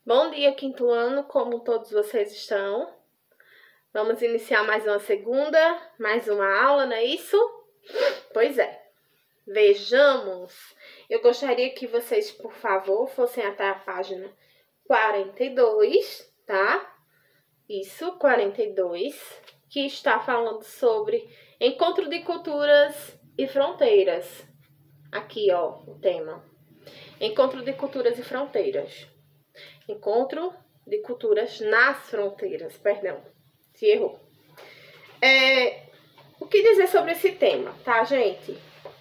Bom dia, quinto ano, como todos vocês estão? Vamos iniciar mais uma segunda, mais uma aula, não é isso? Pois é. Vejamos. Eu gostaria que vocês, por favor, fossem até a página 42, tá? Isso, 42, que está falando sobre encontro de culturas e fronteiras. Aqui, ó, o tema. Encontro de culturas e fronteiras. Encontro de culturas nas fronteiras, perdão, se errou. O que dizer sobre esse tema, tá, gente?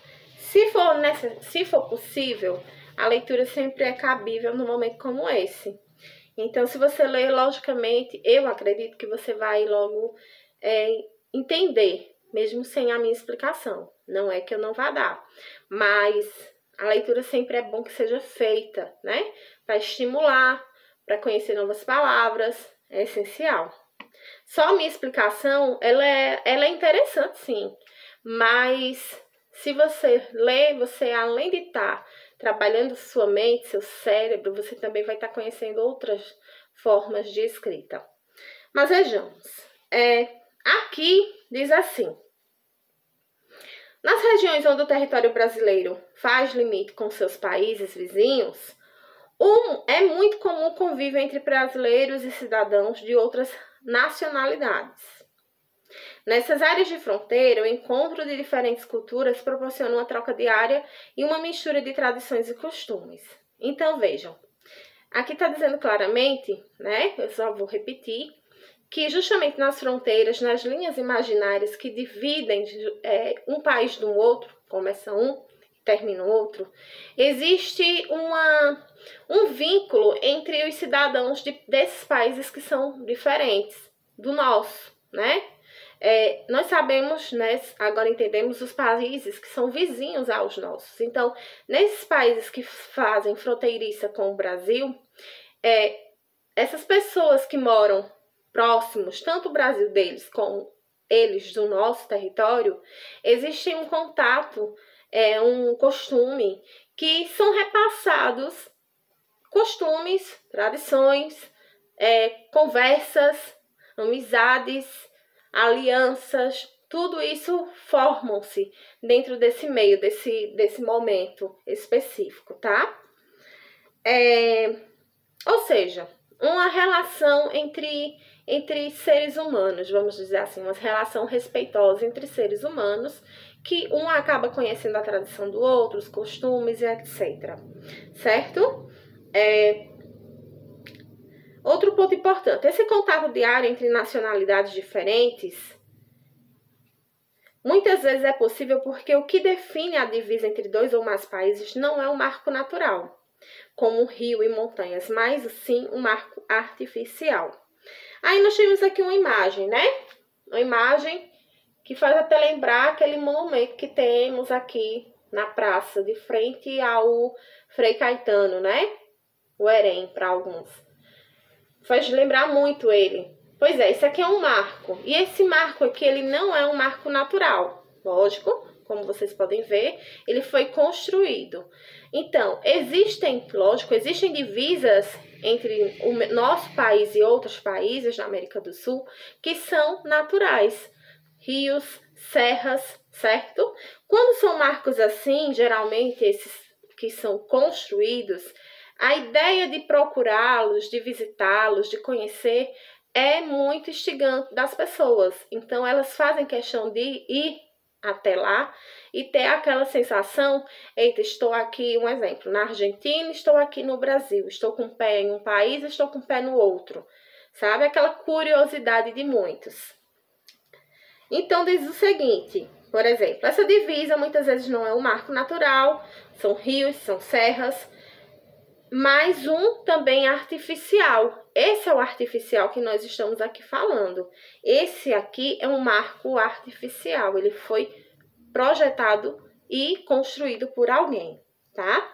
Se for possível, a leitura sempre é cabível num momento como esse. Então, se você ler, logicamente, eu acredito que você vai logo entender, mesmo sem a minha explicação. Não é que eu não vá dar, mas a leitura sempre é bom que seja feita, né? Para estimular, para conhecer novas palavras, é essencial. Só a minha explicação, ela é interessante, sim, mas se você lê, você além de estar trabalhando sua mente, seu cérebro, você também vai estar conhecendo outras formas de escrita. Mas vejamos, aqui diz assim: nas regiões onde o território brasileiro faz limite com seus países vizinhos, é muito comum o convívio entre brasileiros e cidadãos de outras nacionalidades. Nessas áreas de fronteira, o encontro de diferentes culturas proporciona uma troca diária e uma mistura de tradições e costumes. Então, vejam, aqui está dizendo claramente, né? Eu só vou repetir, que justamente nas fronteiras, nas linhas imaginárias que dividem um país do outro, começa um, termina o outro, existe um vínculo entre os cidadãos desses países que são diferentes do nosso, né? Nós sabemos, né, agora entendemos os países que são vizinhos aos nossos. Então, nesses países que fazem fronteiriça com o Brasil, essas pessoas que moram próximos, tanto o Brasil deles como eles do nosso território, existe um contato, um costume que são repassados, costumes, tradições, conversas, amizades, alianças, tudo isso formam-se dentro desse meio, desse momento específico, tá? Ou seja, uma relação entre seres humanos, vamos dizer assim, uma relação respeitosa entre seres humanos, que um acaba conhecendo a tradição do outro, os costumes e etc. Certo? Outro ponto importante, esse contato diário entre nacionalidades diferentes, muitas vezes é possível porque o que define a divisa entre dois ou mais países não é um marco natural, como um rio e montanhas, mas sim um marco artificial. Aí nós temos aqui uma imagem, né? Uma imagem que faz até lembrar aquele monumento que temos aqui na praça, de frente ao Frei Caetano, né? O Herém, para alguns. Faz lembrar muito ele. Pois é, esse aqui é um marco. E esse marco aqui, ele não é um marco natural. Lógico, como vocês podem ver, ele foi construído. Então, existem divisas entre o nosso país e outros países da América do Sul que são naturais. Rios, serras, certo? Quando são marcos assim, geralmente esses que são construídos, a ideia de procurá-los, de visitá-los, de conhecer, é muito instigante das pessoas. Então, elas fazem questão de ir até lá e ter aquela sensação, eita, estou aqui, um exemplo, na Argentina, estou aqui no Brasil, estou com o pé em um país, estou com o pé no outro, sabe? Aquela curiosidade de muitos. Então, diz o seguinte, por exemplo, essa divisa muitas vezes não é um marco natural, são rios, são serras, mas um também artificial. Esse é o artificial que nós estamos aqui falando. Esse aqui é um marco artificial, ele foi projetado e construído por alguém, tá?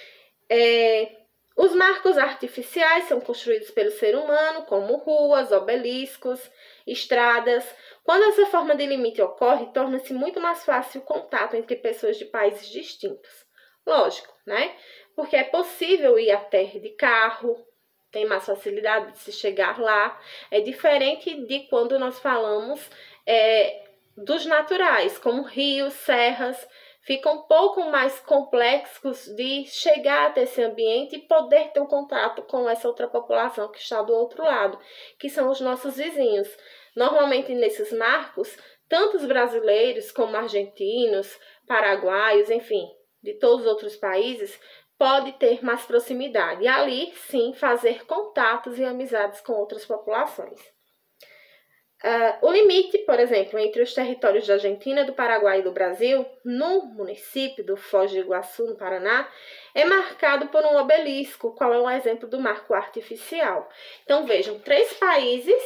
Os marcos artificiais são construídos pelo ser humano, como ruas, obeliscos, estradas. Quando essa forma de limite ocorre, torna-se muito mais fácil o contato entre pessoas de países distintos. Lógico, né? Porque é possível ir até de carro, tem mais facilidade de se chegar lá. É diferente de quando nós falamos dos naturais, como rios, serras, ficam um pouco mais complexos de chegar até esse ambiente e poder ter um contato com essa outra população que está do outro lado, que são os nossos vizinhos. Normalmente, nesses marcos, tanto os brasileiros como argentinos, paraguaios, enfim, de todos os outros países, pode ter mais proximidade. E ali, sim, fazer contatos e amizades com outras populações. O limite, por exemplo, entre os territórios da Argentina, do Paraguai e do Brasil, no município do Foz do Iguaçu, no Paraná, é marcado por um obelisco, qual é um exemplo do marco artificial. Então, vejam, três países,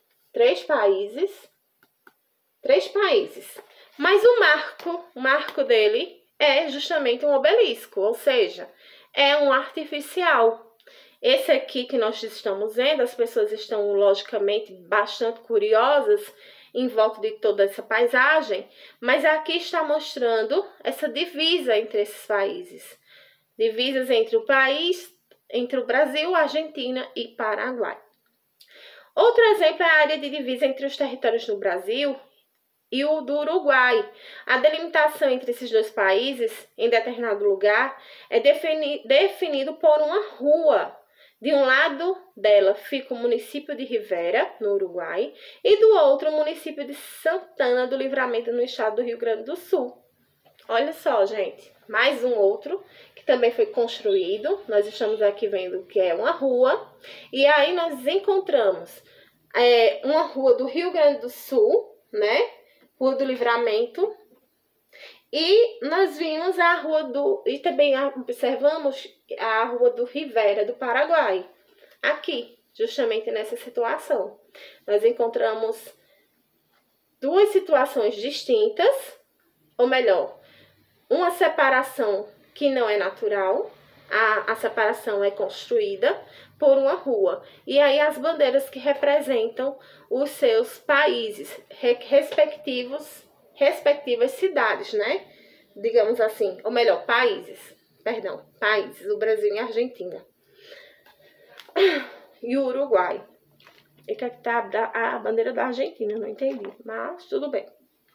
mas o marco dele é justamente um obelisco, ou seja, é um artificial. Esse aqui que nós estamos vendo, as pessoas estão logicamente bastante curiosas em volta de toda essa paisagem, mas aqui está mostrando essa divisa entre esses países. Divisas entre o Brasil, Argentina e Paraguai. Outro exemplo é a área de divisa entre os territórios do Brasil e o do Uruguai. A delimitação entre esses dois países, em determinado lugar, é definido por uma rua. De um lado dela fica o município de Rivera, no Uruguai, e do outro o município de Santana do Livramento, no estado do Rio Grande do Sul. Olha só, gente, mais um outro que também foi construído. Nós estamos aqui vendo que é uma rua, e aí nós encontramos uma rua do Rio Grande do Sul, né? Rua do Livramento. E nós vimos e também observamos a rua do Rivera, do Paraguai. Aqui, justamente nessa situação. Nós encontramos duas situações distintas, ou melhor, uma separação que não é natural, a separação é construída por uma rua. E aí as bandeiras que representam os seus países, respectivas cidades, né? Digamos assim, ou melhor, países, o Brasil e a Argentina. E o Uruguai. E que tá a bandeira da Argentina, não entendi, mas tudo bem.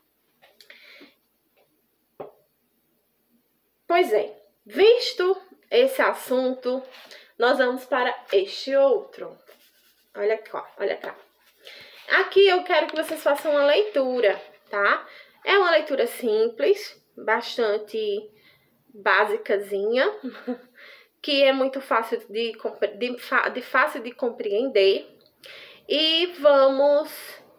Pois é, visto esse assunto, nós vamos para este outro. Olha cá. Aqui eu quero que vocês façam uma leitura, tá? É uma leitura simples, bastante basicazinha, que é muito fácil fácil de compreender. E vamos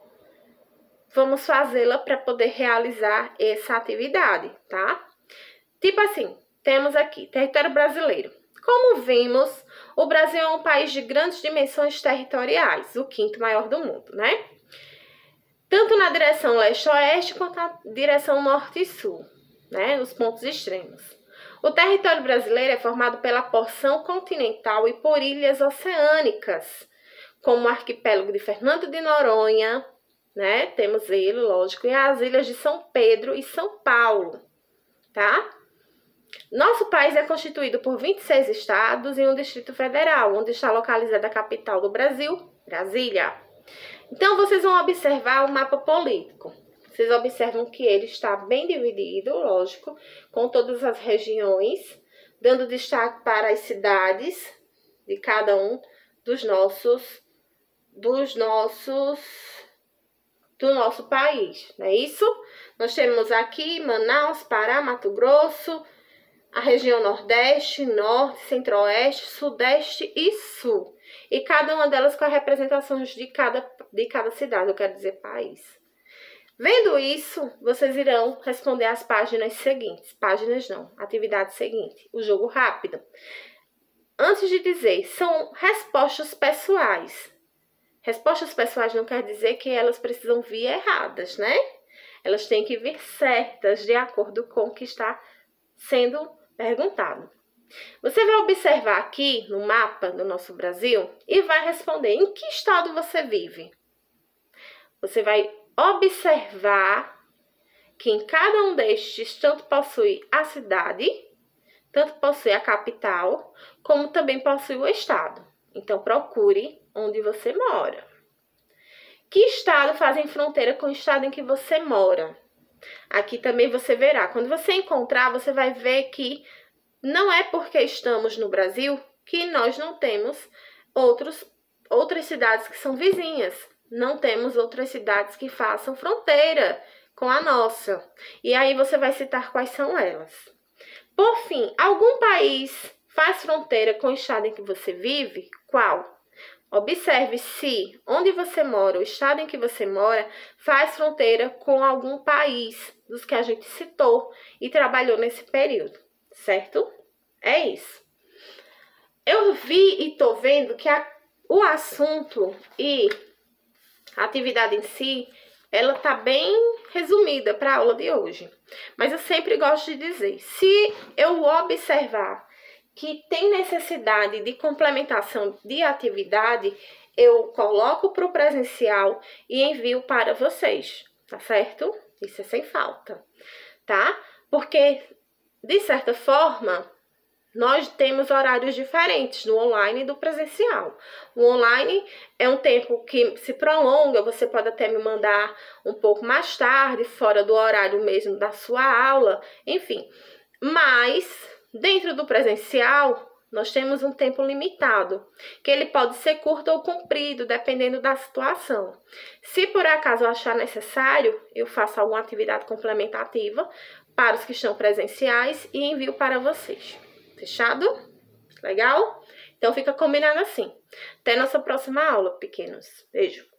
fazê-la para poder realizar essa atividade, tá? Tipo assim, temos aqui, território brasileiro. Como vimos, o Brasil é um país de grandes dimensões territoriais, o quinto maior do mundo, né? Tanto na direção leste-oeste quanto na direção norte e sul, né? Nos pontos extremos. O território brasileiro é formado pela porção continental e por ilhas oceânicas, como o arquipélago de Fernando de Noronha, né? Temos ele, lógico, e as ilhas de São Pedro e São Paulo, tá? Nosso país é constituído por 26 estados e um Distrito Federal, onde está localizada a capital do Brasil, Brasília. Então, vocês vão observar o mapa político. Vocês observam que ele está bem dividido, lógico, com todas as regiões, dando destaque para as cidades de cada um do nosso país, não é isso? Nós temos aqui Manaus, Pará, Mato Grosso, a região Nordeste, Norte, Centro-Oeste, Sudeste e Sul. E cada uma delas com as representações de cada cidade, eu quero dizer país. Vendo isso, vocês irão responder as páginas seguintes. Atividade seguinte, o jogo rápido. Antes de dizer, são respostas pessoais. Respostas pessoais não quer dizer que elas precisam vir erradas, né? Elas têm que vir certas, de acordo com o que está sendo perguntado. Você vai observar aqui no mapa do nosso Brasil e vai responder em que estado você vive. Você vai observar que em cada um destes tanto possui a cidade, tanto possui a capital, como também possui o estado. Então, procure onde você mora. Que estado fazem fronteira com o estado em que você mora? Aqui também você verá. Quando você encontrar, você vai ver que não é porque estamos no Brasil que nós não temos outras cidades que são vizinhas. Não temos outras cidades que façam fronteira com a nossa. E aí você vai citar quais são elas. Por fim, algum país faz fronteira com o estado em que você vive? Qual? Observe se onde você mora, o estado em que você mora, faz fronteira com algum país dos que a gente citou e trabalhou nesse período, certo? É isso. Eu vi e tô vendo que o assunto e a atividade em si, ela tá bem resumida para a aula de hoje. Mas eu sempre gosto de dizer, se eu observar que tem necessidade de complementação de atividade, eu coloco para o presencial e envio para vocês, tá certo? Isso é sem falta, tá? Porque, de certa forma, nós temos horários diferentes do online e do presencial. O online é um tempo que se prolonga, você pode até me mandar um pouco mais tarde, fora do horário mesmo da sua aula, enfim. Mas dentro do presencial, nós temos um tempo limitado, que ele pode ser curto ou comprido, dependendo da situação. Se por acaso eu achar necessário, eu faço alguma atividade complementativa para os que estão presenciais e envio para vocês. Fechado? Legal? Então fica combinado assim. Até nossa próxima aula, pequenos. Beijo!